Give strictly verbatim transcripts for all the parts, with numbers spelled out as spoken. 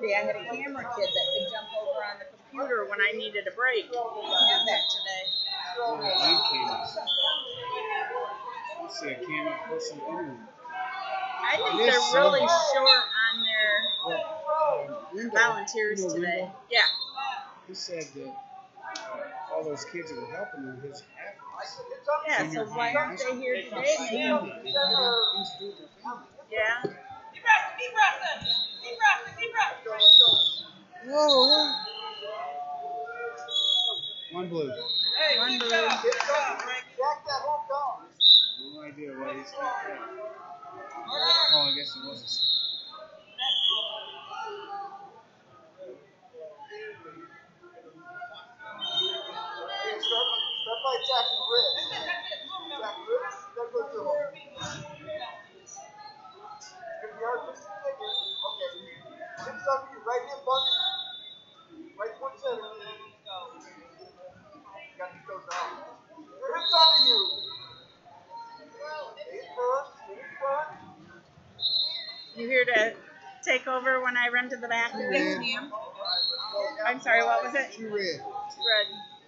yesterday, I had a camera kid that could jump over on the computer when I needed a break. I didn't have that today. I see a camera person anyway. I think they're so really hard. short on their well, um, volunteers you know, today. Window, yeah. He said that uh, all those kids that were helping him, his athletes. Yeah, so why aren't they here today? Yeah. Keep pressing, keep pressing, keep pressing, keep pressing. Whoa. One blue. Hey, One blue. Good job, good job, Frank. Jack that whole dog. No idea why he's not there. Oh, I guess it was a step. Start by Jack's wrist. Jack's wrist, then go through him. If you are just figure, okay. Hips under you, right hip under you. Right foot center. You got your toes out. Your hips under you. Stay in front, stay in front. You here to take over when I run to the bathroom? Yes, ma'am. I'm sorry, what was it? Two red. Two red.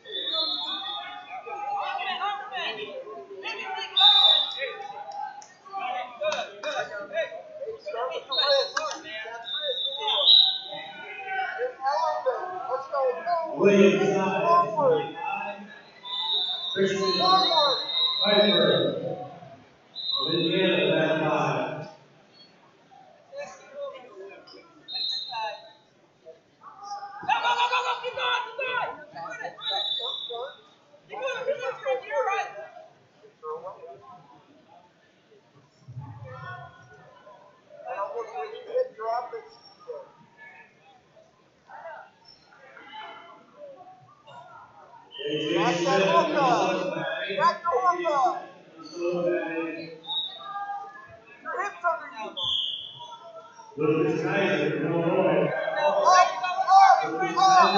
Start with the wrist. That's wrist. Let's go. Forward. Forward. Piper. Medina, back five. Go, go, go, go, go, keep going, keep going. Keep going, keep going, keep going, you're right. And almost when you hit drop it. Back that hook up. Back the hook up. Your hips under you. Lucas Kaiser, Illinois. Up, up, up.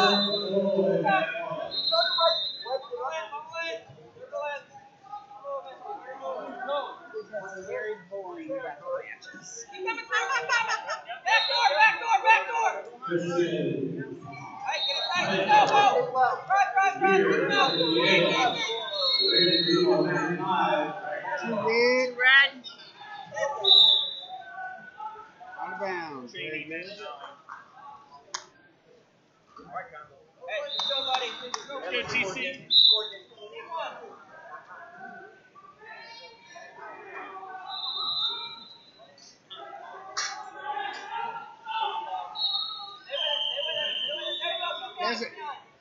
It's very boring wrestle matches. Back door, back door, back door. Christian. Hey, get it tight, get it go, go. Right, right, right, get it out. Two red. Two red. Out of bounds. Hey, good job, buddy. Good, T C. That's it.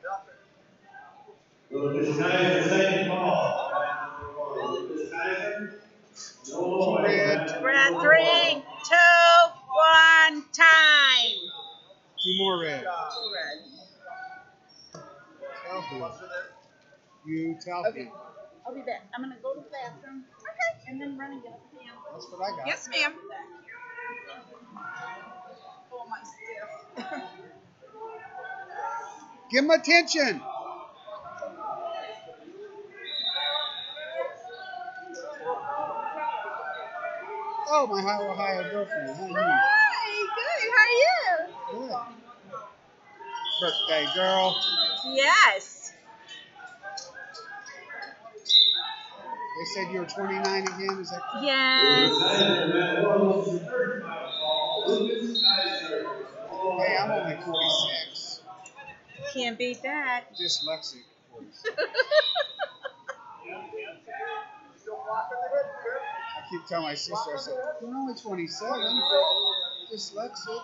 Lucas Kaiser, second ball. Lucas Kaiser, Two red. Two red. Three, two, one, time. Two more red. Two red. Talfie. You, Talfie. Okay. I'll be back. I'm going to go to the bathroom. Okay. And then run and get up the piano. That's what I got. Yes, ma'am. Oh, my stiff. Give him attention. Oh, my Ohio girlfriend. How are you? Hi, good. How are you? Good. Birthday girl. Yes. They said you were twenty-nine again. Is that correct? Yes. Hey, I'm only forty-six. Can't beat that. Dyslexic. forty-six. I keep telling my sister, I said, you're only twenty-seven. Dyslexic.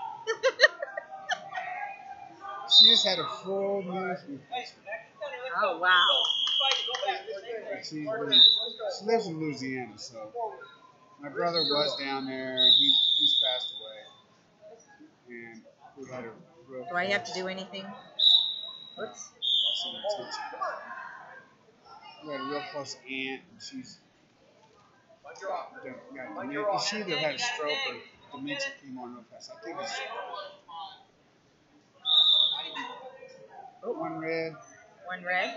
She just had a full nose replacement. Oh, wow. She's been, she lives in Louisiana, so my brother was down there, and he, he's passed away. And we had a real Do I have to do anything? Whoops. We had a real close aunt, and she's got dementia. She either had a stroke or dementia came on real fast. I think it's oh, one red. One red.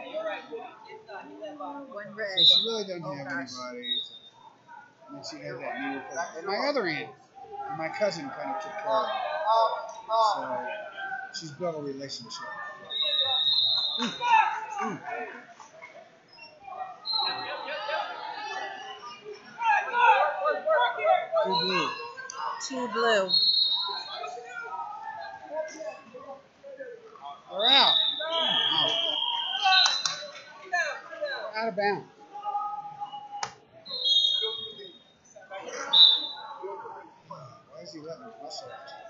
One red. So she really doesn't Oh, have gosh. anybody. And then she had that new, but my other aunt and my cousin kind of took care of her. So she's built a relationship. Mm. Mm. Two blue. Two blue. We're out. Out. We're out of bounds. Why is he letting her whistle?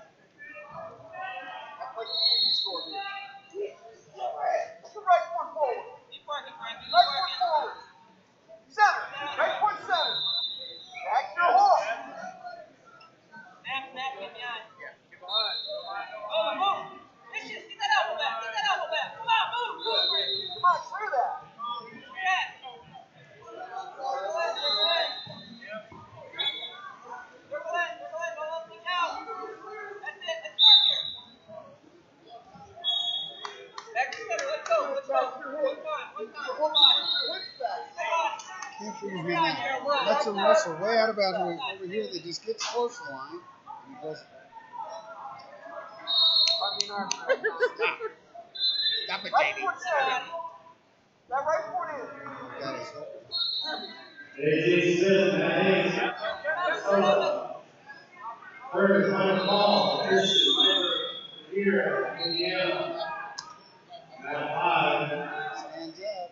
Put your right foot forward. Right foot forward. Center. Right foot center. Back to your horse. Snap, snap, get behind. Move, move. Vicious, get that elbow back. Get that elbow back. Come on, move, move. Come on, clear that. Clear that. Circle in, circle in. Circle in, circle in. Don't let me out. That's it. Let's work here. Back to center. Let's go. Let's go. One time. One time. One time. Can't figure him out. Lets him wrestle way out of bounds. Over here, they just get close to the line. And he does. Stop. Stop it, Right J D. foot center. That right foot in. That is helpful. A J Smith, nine eight. Third and final call. Here, Indiana. Nine five. Stands up.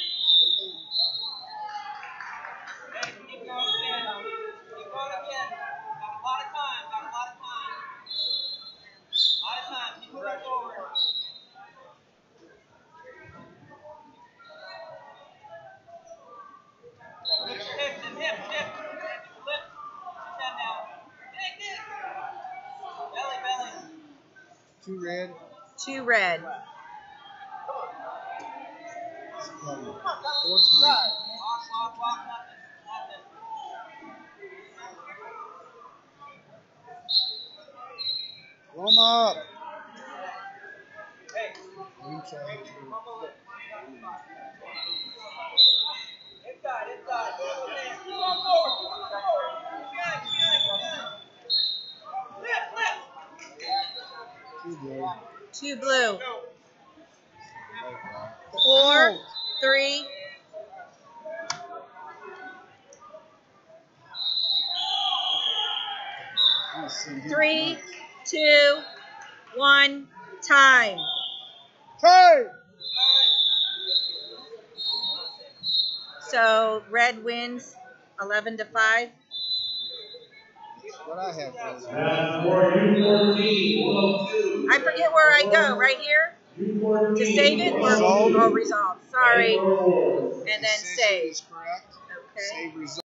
Hey, keep going again. Keep going again. Got a lot of time. Got a lot of time. A lot of time. Keep moving forward. Lift your hips and hips, hips. Lift. Put that down. Dig, dig. Belly, belly. Two red. Two red. Four times. Walk, walk, walk. Nothing. Nothing. Blow him up. Hey. Inside. Inside, inside. Go to the man. Keep on forward. Keep on forward. Keep behind, keep behind, keep behind. Lift, lift. Two blue. Two blue. Go. Four, three. Three, two, one, time. Hey! So red wins eleven to five. What I have was Uh, for U fourteen, one oh two. I forget where I go, right here? U fourteen. To save it or Resolve. oh, resolve. Sorry. Four. And then decision save. is correct. Okay. Save result.